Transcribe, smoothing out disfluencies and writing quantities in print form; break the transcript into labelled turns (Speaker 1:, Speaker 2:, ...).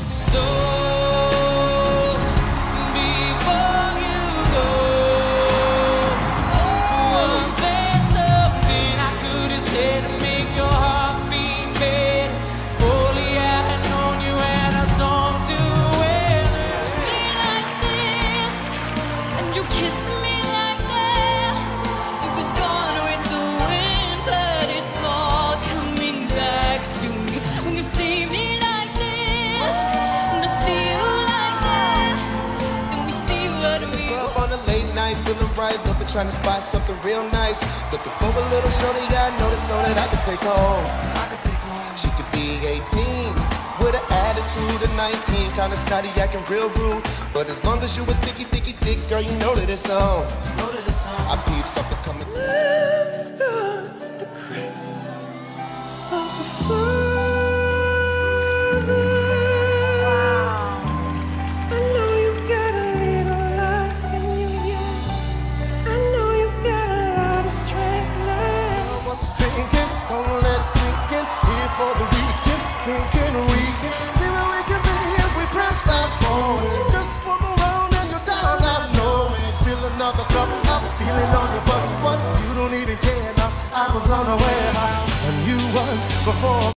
Speaker 1: So before you go, was there something I could have said to make your heart beat better? Only I had known you had a storm to weather.
Speaker 2: Touch me like this, and you kiss me like that. It was gone with the wind, but it's all coming back to me. When you see me like this, and I see you like that, then we see what we
Speaker 3: Club on a late night, feeling right, looking, trying to spot something real nice. Looking for a little shorty, I noticed so that I could take home. She could be 18, with an attitude of 19, kinda snotty, acting real rude. But as long as you a thick, girl, you know that it's on. I peep something coming to
Speaker 1: Starts the craft of the father. I know you've got a little life in you, yeah. I know you've got a lot of strength left.
Speaker 3: What's drinking, don't let it sink in. Here for the weekend, thinking we can see where we can be if we press fast forward. Just swim around and you're down, I know it. Feel another cup, I'm feeling on your butt. What? You don't even care now. I was unaware how you was before.